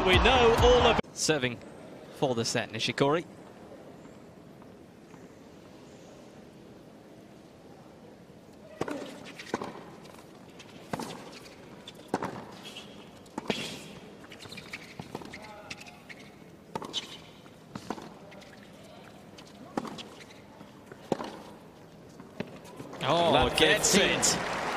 We know all about serving for the set, Nishikori. Oh, gets it.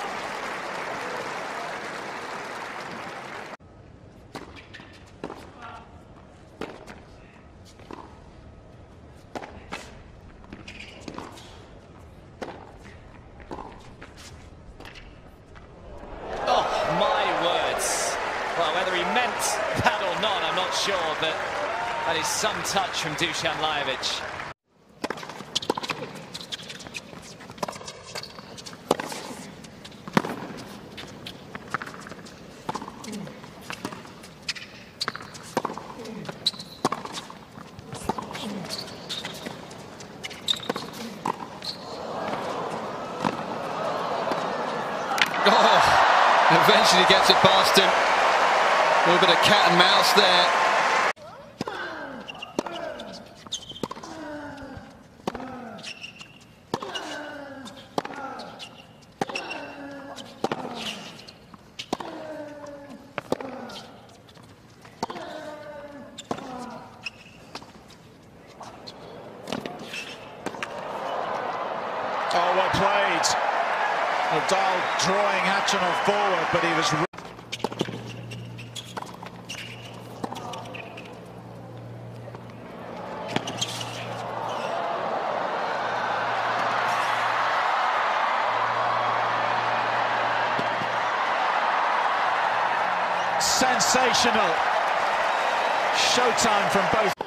Oh, my words. Well, whether he meant that or not, I'm not sure, but that is some touch from Lajovic. Oh, eventually gets it past him. A little bit of cat and mouse there. Oh, well played. Nadal drawing Khacanov forward, but he was... Sensational. Showtime from both.